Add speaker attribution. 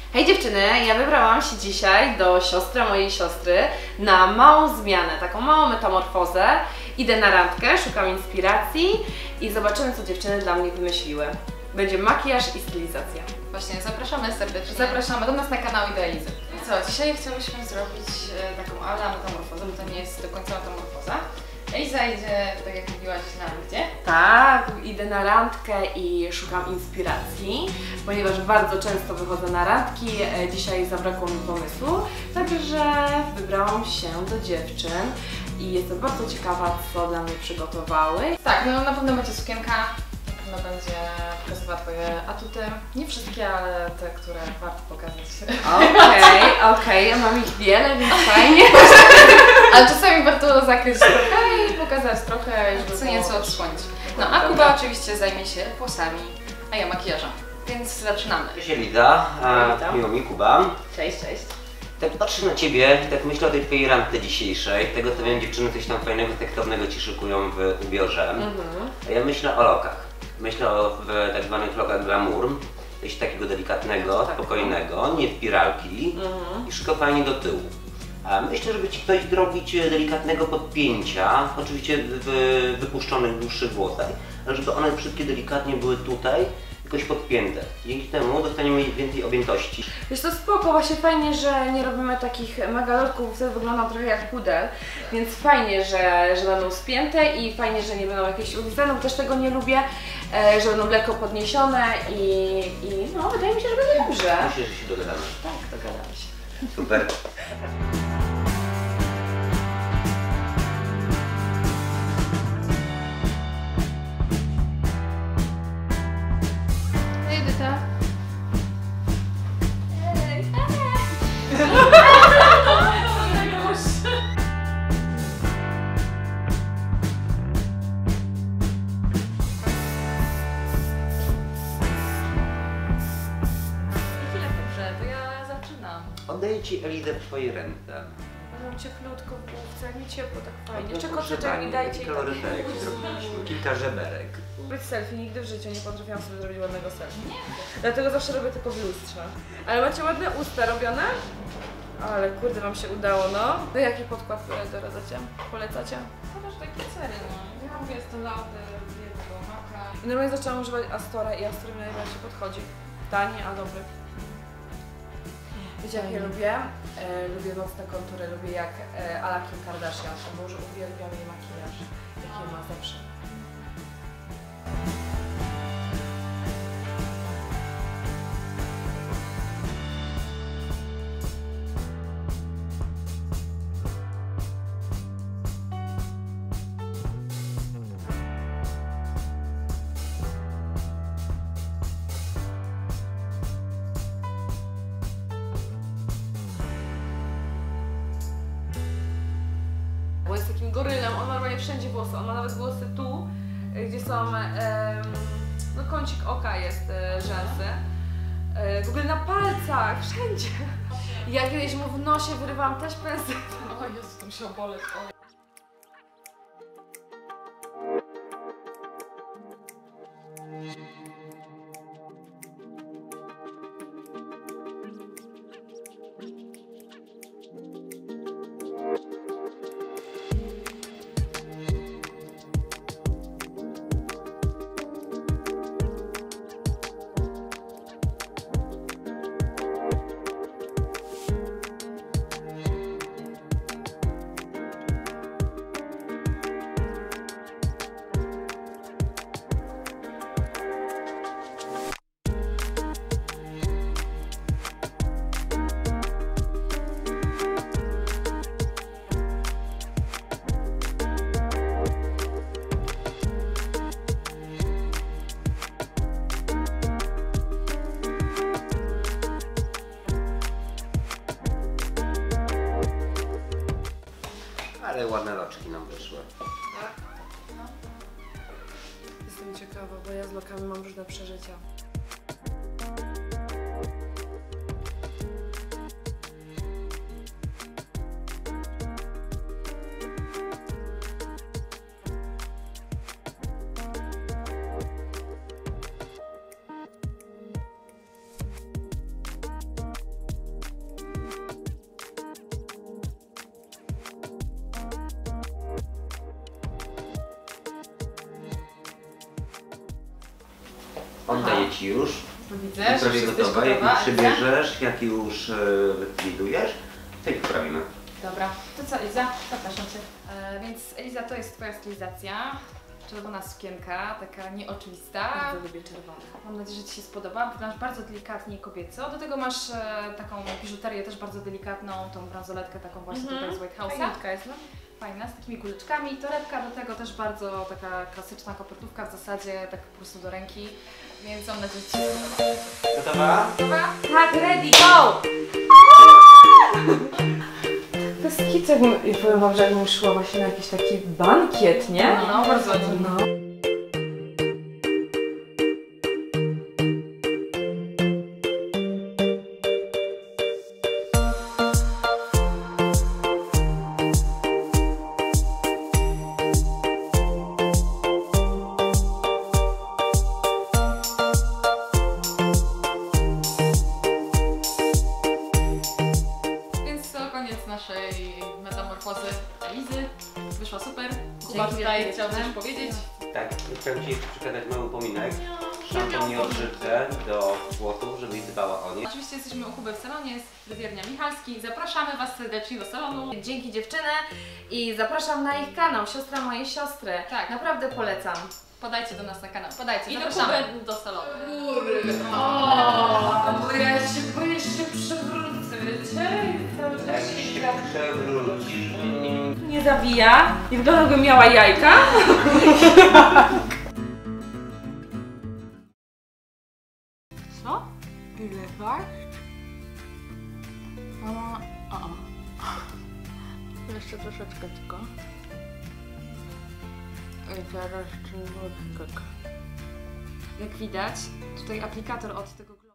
Speaker 1: Hej dziewczyny, ja wybrałam się dzisiaj do siostry mojej siostry na małą zmianę, taką małą metamorfozę. Idę na randkę, szukam inspiracji i zobaczymy, co dziewczyny dla mnie wymyśliły. Będzie makijaż i stylizacja.
Speaker 2: Właśnie, zapraszamy serdecznie. Zapraszamy do nas na kanał Idealizy. I co, dzisiaj chciałyśmy zrobić taką ala metamorfozę, bo to nie jest do końca metamorfoza. Eliza idzie, tak jak mówiłaś, na gdzie?
Speaker 1: Tak, idę na randkę i szukam inspiracji, ponieważ bardzo często wychodzę na randki, dzisiaj zabrakło mi pomysłu, także wybrałam się do dziewczyn i jestem bardzo ciekawa, co dla mnie przygotowały.
Speaker 2: Tak, no na pewno będzie sukienka, na pewno będzie pokazywała Twoje atuty. Nie wszystkie, ale te, które warto pokazać.
Speaker 1: Okej, ja mam ich wiele, więc fajnie.
Speaker 2: Ale czasami warto zakryć trochę i pokazać trochę, żeby co nieco odsłonić. No a Kuba oczywiście zajmie się włosami, a ja makijażem. Więc zaczynamy.
Speaker 3: Cześć Eliza, miło mi Kuba.
Speaker 1: Cześć.
Speaker 3: Tak patrzę na Ciebie, tak myślę o tej Twojej randce dzisiejszej. Tego co wiem, dziewczyny coś tam fajnego, seksownego Ci szykują w ubiorze. A ja myślę o lokach. Myślę o tak zwanych lokach glamour. Coś takiego delikatnego, spokojnego, nie spiralki i szykowanie do tyłu. A myślę, żeby Ci coś zrobić delikatnego podpięcia, oczywiście w wypuszczonych dłuższych włosach, ale żeby one wszystkie delikatnie były tutaj, jakoś podpięte. Dzięki temu dostaniemy więcej objętości.
Speaker 1: Wiesz, to spoko, właśnie fajnie, że nie robimy takich megalotków, wtedy wyglądam trochę jak pudel, więc fajnie, że będą spięte i fajnie, że nie będą jakieś ulizane, bo też tego nie lubię, że będą lekko podniesione i no, wydaje mi się, że będzie dobrze.
Speaker 3: Myślę, że się dogadamy.
Speaker 1: Tak, dogadamy się.
Speaker 3: Super.
Speaker 2: Edyta. Dobrze, to ja zaczynam.
Speaker 3: Oddaję Ci Elizę w Twojej ręce.
Speaker 1: Mam cieplutko w główce, jak mi ciepło, tak fajnie.
Speaker 3: No,
Speaker 1: Czekotyczek mi dajcie i tak.
Speaker 3: koloryferek zrobiliśmy, kilka żeberek.
Speaker 1: Być selfie, nigdy w życiu nie potrafiłam sobie zrobić ładnego selfie. Dlatego zawsze robię tylko w lustrze. Ale macie ładne usta robione? Ale kurde, wam się udało, no. Wy jaki podkład doradzacie? Polecacie?
Speaker 2: Chociaż takie sery, no. Ja mówię, jest to laudy, jednego maka.
Speaker 1: I normalnie zaczęłam używać Astora i Astor mi najbardziej podchodzi. Tani, a dobry. Wiecie jak ja lubię? Lubię mocne kontury, lubię jak ala Kim Kardashian, bo już uwielbiam jej makijaż, jaki ma zawsze. Bo jest takim gorylem, on ma normalnie wszędzie włosy, on ma nawet włosy tu, gdzie są, no kącik oka jest, rzęsy, w ogóle na palcach, wszędzie. Ja kiedyś mu w nosie wyrywałam też pędzel.
Speaker 2: O Jezu, to musiał boleć.
Speaker 3: Ale ładne loczki nam wyszły.
Speaker 1: Jestem ciekawa, bo ja z lokami mam różne przeżycia.
Speaker 3: Oddaję Ci już.
Speaker 2: Widzę,
Speaker 3: Prawie
Speaker 2: że jesteś
Speaker 3: gotowa. Jak
Speaker 2: gotowa.
Speaker 3: już przybierzesz, jak już wykwidujesz, to ich poprawimy.
Speaker 2: Dobra, to co Eliza? Zapraszam Cię. Więc Eliza, to jest Twoja stylizacja. Czerwona sukienka, taka nieoczywista.
Speaker 1: Bardzo lubię czerwone.
Speaker 2: Mam nadzieję, że Ci się spodoba. Wyglądasz bardzo delikatnie i kobieco. Do tego masz taką biżuterię też bardzo delikatną, tą bransoletkę taką właśnie tutaj z White House'a.
Speaker 1: Fajniutka jest, no.
Speaker 2: Fajna, z takimi kuleczkami. Torebka do tego też bardzo taka klasyczna kopertówka w zasadzie, tak po prostu do ręki. Więc mam nadzieję, że Ci się spodoba.
Speaker 3: Gotowa?
Speaker 2: Gotowa?
Speaker 1: Tak, ready, go! To jest kit, jakbym, powiem wam, że jakbym szła właśnie na jakiś taki bankiet, nie?
Speaker 2: No, bardzo ładnie.
Speaker 1: No.
Speaker 2: Więc to koniec naszej metamorfozy Elizy. Wyszła super. Kuba
Speaker 1: Dzięki
Speaker 2: tutaj
Speaker 1: wielkie
Speaker 2: chciał coś
Speaker 1: dziewczyny.
Speaker 2: powiedzieć.
Speaker 3: Tak, chciałem Ci przekazać mały upominek. Szampon i odżywkę do włosów, żebyś dbała o nie.
Speaker 2: Oczywiście jesteśmy u Kuby w salonie, jest fryzjernia Michalski. Zapraszamy Was serdecznie do salonu.
Speaker 1: Dzięki dziewczyny i zapraszam na ich kanał, siostra mojej siostry.
Speaker 2: Tak.
Speaker 1: Naprawdę polecam.
Speaker 2: Podajcie do nas na kanał, podajcie,
Speaker 4: I do
Speaker 2: zapraszamy.
Speaker 4: Kuby do salonu.
Speaker 1: Bo ja się boję się przewrócę, wiecie?
Speaker 3: Jak się przewrócisz.
Speaker 1: Nie zawija. Nie wygląda, jakby miała jajka.
Speaker 4: Co? Ile wasz? Mama... Jeszcze troszeczkę tylko. I zaraz czerwony.
Speaker 2: Jak widać, tutaj aplikator od tego